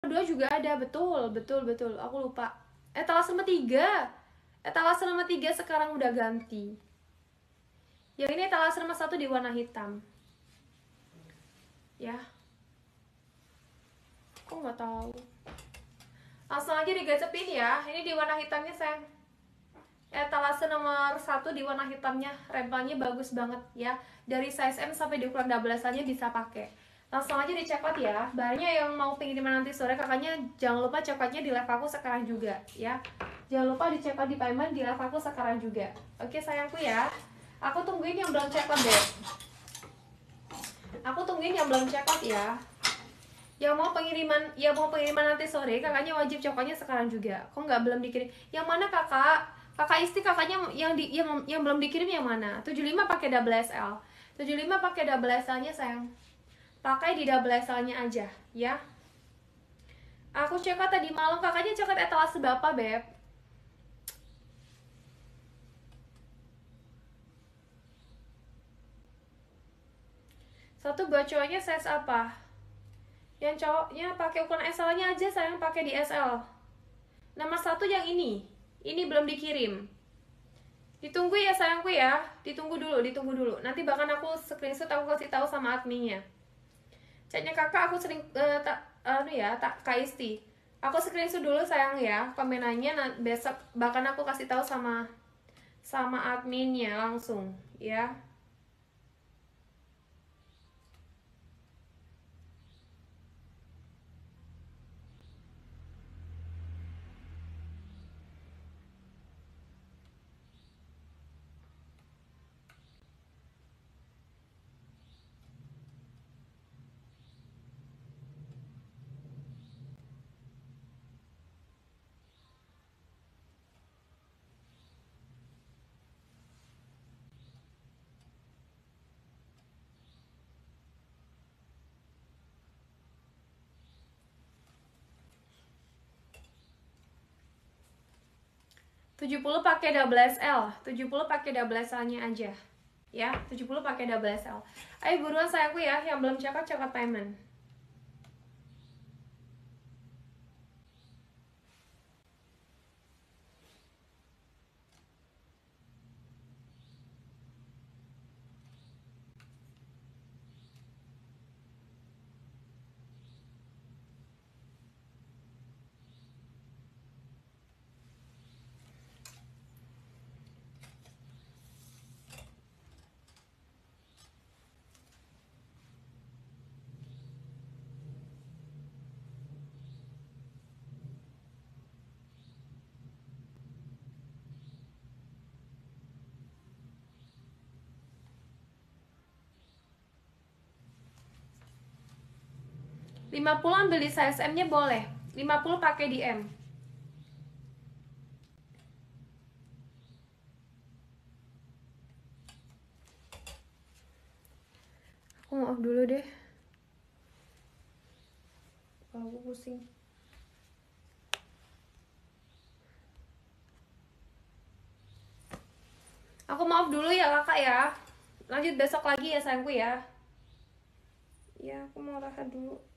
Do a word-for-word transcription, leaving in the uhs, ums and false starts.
dua juga ada, betul, betul, betul. Aku lupa. Etalase nomor tiga. Etalase nomor tiga sekarang udah ganti. Yang ini etalase nomor satu di warna hitam. Ya. Aku nggak tahu. Langsung aja digacepin ya. Ini di warna hitamnya, sayang. Etalase nomor satu di warna hitamnya. Rempangnya bagus banget ya. Dari size M sampai di ukuran double S-nya bisa pakai. Langsung aja dicekot ya. Bahannya yang mau pengiriman nanti sore, kakaknya jangan lupa cekotnya di live aku sekarang juga ya. Jangan lupa dicekot di payment di live aku sekarang juga. Oke sayangku ya. Aku tungguin yang belum cekot deh. Aku tungguin yang belum cekot ya. Yang mau pengiriman, yang mau pengiriman nanti sore, kakaknya wajib cekotnya sekarang juga. Kok nggak belum dikirim? Yang mana kakak? Kakak Isti kakaknya yang di yang yang belum dikirim yang mana? tujuh puluh lima pakai double S L. tujuh puluh lima pakai double S L-nya sayang. Pakai di double S L-nya aja ya. Aku cekot tadi malam, kakaknya cekot etalase berapa, Beb? Satu buat cowoknya size apa? Yang cowoknya pakai ukuran S L-nya aja, sayang, pakai di S L. Nomor satu yang ini. Ini belum dikirim. Ditunggu ya sayangku ya. Ditunggu dulu, ditunggu dulu. Nanti bahkan aku screenshot, aku kasih tahu sama adminnya. Chatnya kakak aku sering uh, tak anu uh, ya, tak Kaisti. Aku screenshot dulu sayang ya komenannya. Nah, besok bahkan aku kasih tahu sama sama adminnya langsung ya. tujuh puluh pakai double S L, tujuh puluh pakai double S L-nya aja. Ya, tujuh puluh pakai double S L. Ayo buruan sayangku ya, yang belum cekot cekot payment. lima puluh ambil di size M-nya boleh. lima puluh pakai di M. Aku mau off dulu deh. Kalau aku pusing. Aku mau off dulu ya kakak ya. Lanjut besok lagi ya sayangku ya. Ya, aku mau rehat dulu.